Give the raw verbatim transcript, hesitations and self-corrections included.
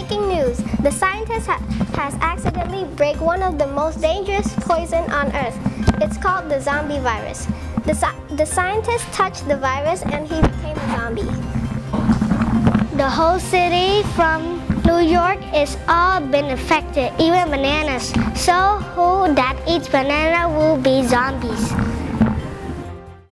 Breaking news, the scientist ha has accidentally break one of the most dangerous poison on Earth. It's called the zombie virus. The, the scientist touched the virus and he became a zombie. The whole city from New York is all been affected, even bananas. So who that eats banana will be zombies.